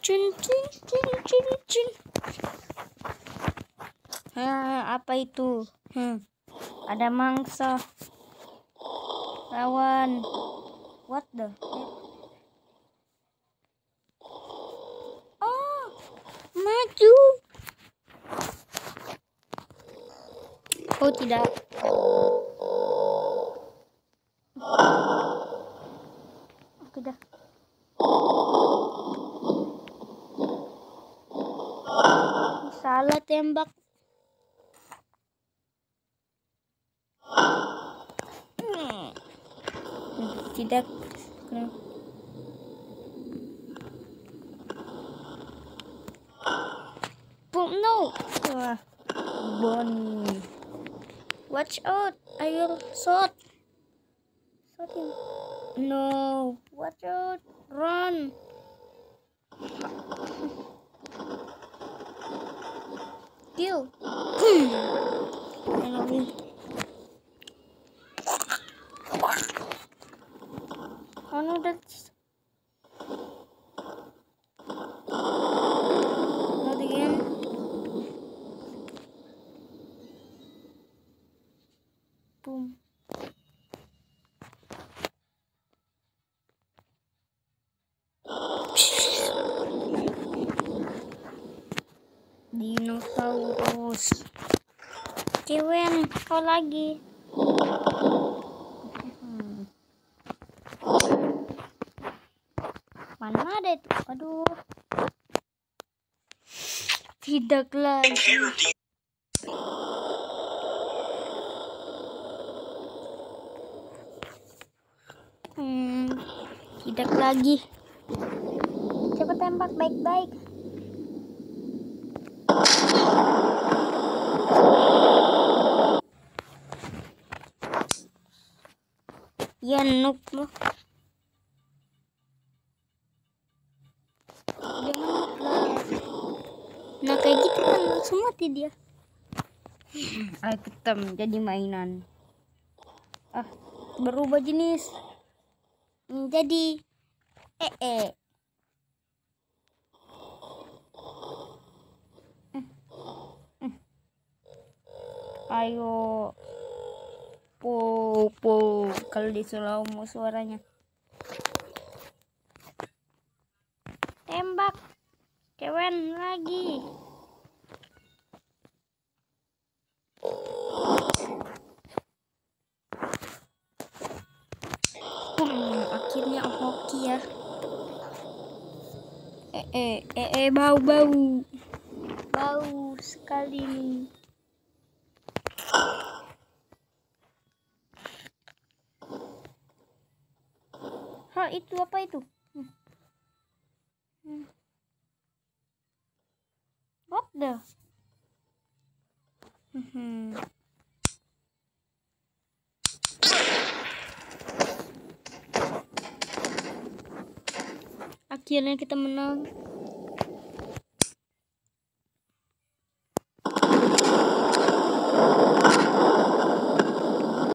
Cun cun cun cun cun. Apa itu? Ada mangsa. Lawan. What the heck? Oh, maju. Oh tidak. Oke dah. Salah tembak. Tidak. Boom, no. Wah, Bonnie. Watch out, I will shot him. No, watch out, run. Kill. Finally. Oh no, that's not again. Boom. Dinosaurus. Kewen, kau lagi. Mana ada itu? Aduh. Tidak lagi. Tidak lagi. Coba tembak baik-baik. Ya noob loh. Nah kayak gitu kan langsung mati dia. Ayo kita menjadi mainan. Berubah jenis menjadi ayo po kalau di slow mo suaranya. Tembak Kewen lagi. Akhirnya hoki ya. Bau sekali nih. Itu apa itu? What the? Akhirnya kita menang.